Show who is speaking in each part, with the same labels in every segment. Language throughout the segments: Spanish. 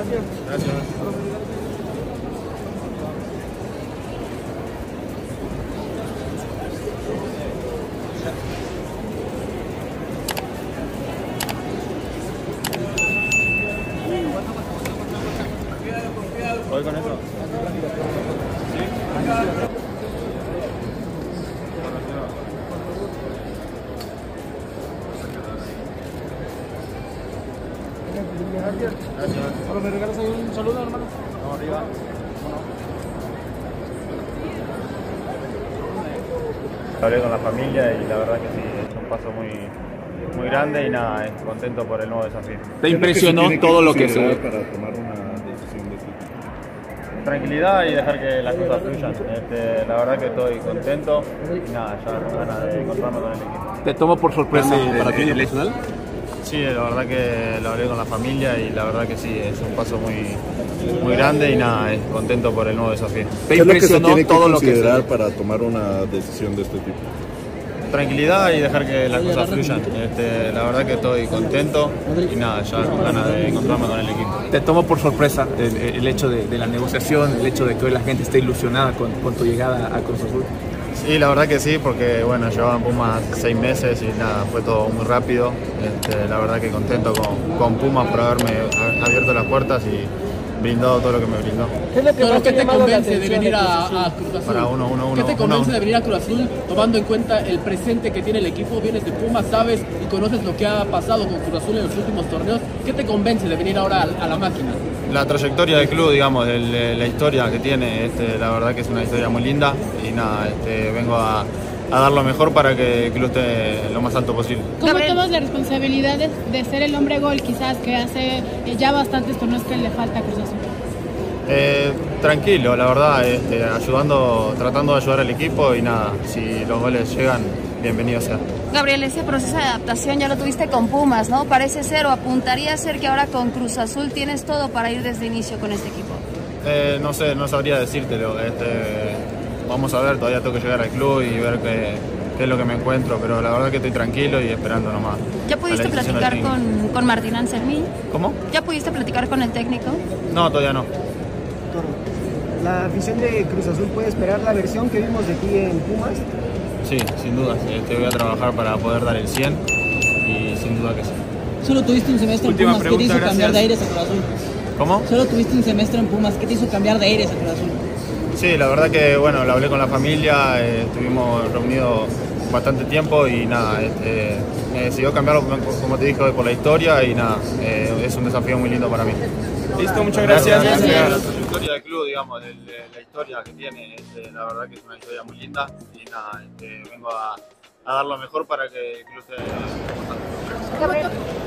Speaker 1: Gracias.
Speaker 2: Gracias. ¿Voy con eso?
Speaker 1: Gracias. Hola, ¿me regalas ahí un saludo, hermano?
Speaker 2: Vamos arriba. Hablé con la familia y la verdad que sí, es un paso muy grande y nada, contento por el nuevo desafío.
Speaker 3: ¿Te impresionó todo lo que se
Speaker 4: para tomar una decisión de este tipo?
Speaker 2: Tranquilidad y dejar que las cosas fluyan. La verdad que estoy contento y nada, ya con ganas de encontrarme con el equipo.
Speaker 3: te tomó por sorpresa para ti el nacional?
Speaker 2: Sí, la verdad que lo hablé con la familia y la verdad que sí, es un paso muy grande y nada, contento por el nuevo desafío.
Speaker 3: ¿Te
Speaker 4: ¿Qué es lo que se
Speaker 3: impresionó
Speaker 4: tiene que
Speaker 3: todo lo que
Speaker 4: considerar para tomar una decisión de este tipo?
Speaker 2: Tranquilidad y dejar que las cosas fluyan. La verdad que estoy contento y nada, ya con ganas de encontrarme con el equipo.
Speaker 3: te tomó por sorpresa el hecho de la negociación, el hecho de que hoy la gente esté ilusionada con tu llegada a Cruz Azul?
Speaker 2: Sí, la verdad que sí, porque bueno, llevaba en Pumas 6 meses y nada, fue todo muy rápido. La verdad que contento con Pumas por haberme abierto las puertas y brindado todo lo que me brindó.
Speaker 1: ¿Qué es lo que más
Speaker 5: ¿Qué te convence de
Speaker 1: atención
Speaker 5: venir
Speaker 1: de
Speaker 5: a Cruz Azul?
Speaker 2: Para uno.
Speaker 5: ¿Qué te convence de venir a Cruz Azul tomando en cuenta el presente que tiene el equipo? Vienes de Pumas, sabes y conoces lo que ha pasado con Cruz Azul en los últimos torneos. ¿Qué te convence de venir ahora a la máquina?
Speaker 2: La trayectoria del club, digamos, la historia que tiene, la verdad que es una historia muy linda y nada, vengo a dar lo mejor para que el club esté lo más alto posible.
Speaker 6: ¿Cómo tomas la responsabilidad de ser el hombre gol, quizás, que hace ya bastantes torneos que le falta a Cruz Azul?
Speaker 2: Tranquilo, la verdad, tratando de ayudar al equipo y nada, si los goles llegan, bienvenido sea.
Speaker 7: Gabriel, ese proceso de adaptación ya lo tuviste con Pumas, ¿no? Parece ser o apuntaría a ser que ahora con Cruz Azul tienes todo para ir desde inicio con este equipo.
Speaker 2: No sé, no sabría decírtelo. Vamos a ver, todavía tengo que llegar al club y ver qué es lo que me encuentro, pero la verdad que estoy tranquilo y esperando nomás.
Speaker 7: ¿Ya pudiste platicar con Martín Anselmi?
Speaker 2: ¿Cómo?
Speaker 7: ¿Ya pudiste platicar con el técnico?
Speaker 2: No, todavía no.
Speaker 1: ¿La afición de Cruz Azul puede esperar la versión que vimos de ti en Pumas?
Speaker 2: Sí, sin duda. Voy a trabajar para poder dar el 100 y sin duda que sí.
Speaker 5: Solo tuviste un semestre en Pumas, ¿qué te hizo cambiar de aires a Cruz Azul?
Speaker 2: ¿Cómo?
Speaker 5: Solo tuviste un semestre en Pumas, ¿qué te hizo cambiar de aires a Cruz Azul?
Speaker 2: Sí, la verdad que bueno, lo hablé con la familia, estuvimos reunidos bastante tiempo y nada, me decidió cambiarlo, como te dije, por la historia y nada, es un desafío muy lindo para mí.
Speaker 3: Listo, muchas gracias.
Speaker 2: La trayectoria del club, digamos, la historia que tiene, la verdad que es una historia muy linda y nada, vengo a dar lo mejor para que el club esté bastante.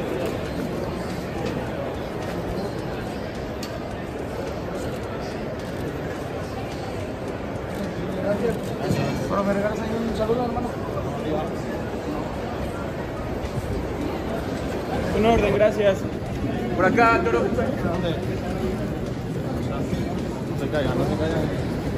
Speaker 1: Gracias. Bueno, ¿me regalas ahí un saludo, hermano?
Speaker 3: Un orden, gracias. Por acá, Toro.
Speaker 2: No se caigan, no se caigan.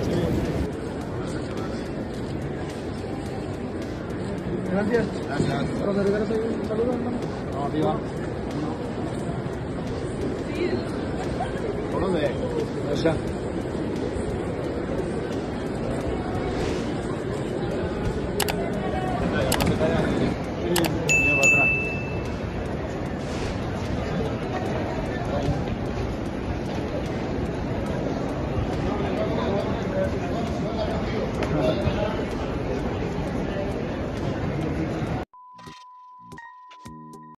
Speaker 1: Gracias. Bueno, ¿me regalas ahí un saludo, hermano?
Speaker 2: Vamos arriba. ¿Por dónde?
Speaker 1: Allá.